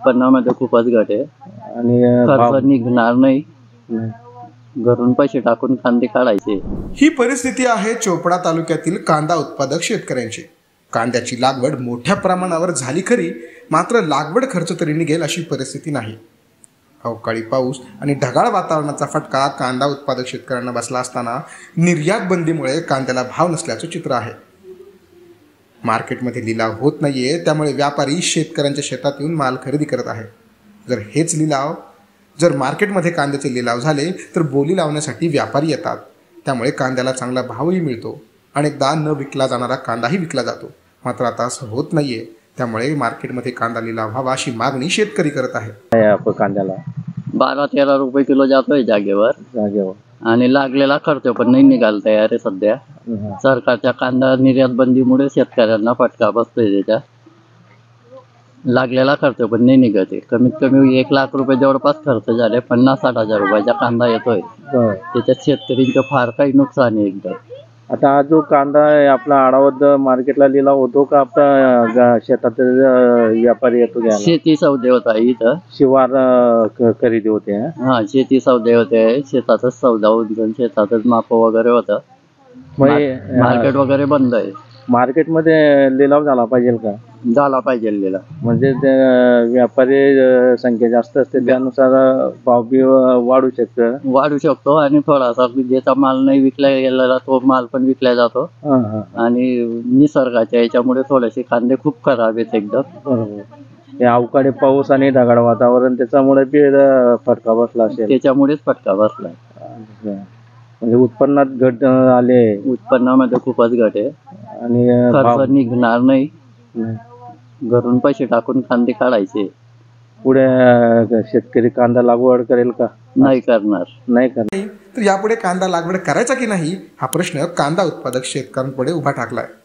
उत्पन्नामध्ये खूपच घट आहे आणि खर्च निघणार नाही, घरून पैसे टाकून कांदे काढायचे। ही परिस्थिती आहे चोपडा तालुक्यातील कांदा उत्पादक शेतकऱ्यांची। कांद्याची लागवड मोठ्या प्रमाणावर झाली खरी, मात्र लागवड खर्च तरी निघेल अशी परिस्थिती नाही। अवकाळी पाऊस आणि ढगाळ वातावरणाचा फटका कांदा उत्पादक शेतकऱ्यांना बसला असताना निर्यात बंदीमुळे कांद्याला भाव नसल्याचं चित्र आहे। मार्केटमध्ये लिलाव होत नाहीये, त्यामुळे व्यापारी शेतकऱ्यांच्या शेतात येऊन माल खरेदी करत आहे। जर मार्केटमध्ये कांद्याचे लिलाव झाले तर बोली लावण्यासाठी व्यापारी येतात, त्यामुळे कांद्याला चांगला भावही मिळतो। अनेकदा न विकला जाणारा कांदाही विकला जातो, मात्र आता असं होत नाहीये, त्यामुळे मार्केटमध्ये कांदा लिलाव व्हावा अशी मागणी शेतकरी करत आहे। कांद्याला 12-13 रुपये किलो जातोय जागेवर आणि लागलेला खर्च पण नाही निघाला तयार आहे सध्या। सरकारच्या कांदा निर्यात बंदीमुळे शेतकऱ्यांना फटका बसतोय, त्याच्या लागलेला खर्च पण नाही निघत आहे। कमीत कमी 1 लाख रुपये जवळपास खर्च झाले, 50-60 हजार रुपयाचा कांदा येतोय, त्याच्यात शेतकऱ्यांचं फार काही नुकसान आहे एकदम। आता हा जो कांदा आहे आपला आडावत मार्केटला लिलाव होतो का आपल्या शेतात व्यापारी येतो घ्यायला? शेती सौदे होता इथं, शिवार खरेदी होते। हा शेती सौदे होते, शेतातच सौदा होऊन शेतातच माप वगैरे होतं, मार्केट वगैरे बंद आहे। मार्केटमध्ये लिलाव झाला पाहिजे का? झाला पाहिजे लिलाव, म्हणजे व्यापारी संख्या जास्त असते त्यानुसार भाव बी वाढू शकतो आणि थोडासा ज्याचा माल नाही विकला गेलेला तो माल पण विकला जातो। आणि निसर्गाच्या याच्यामुळे थोडेसे कांदे खूप खराब आहेत एकदम। बरोबर, अवकाळी पाऊस आणि ढगाळ वातावरण त्याच्यामुळे बी फटका बसला असेल। त्याच्यामुळेच फटका बसला, म्हणजे उत्पन्नात घट आले, उत्पन्नामध्ये खूपच घट आहे आणि खर्च निघणार नाही, घरून पैसे टाकून कांदे काढायचे। पुढे शेतकरी कांदा लागवड करेल का? नाही करणार। तर यापुढे कांदा लागवड करायचा की नाही हा प्रश्न कांदा उत्पादक शेतकऱ्यांपुढे उभा ठाकलाय।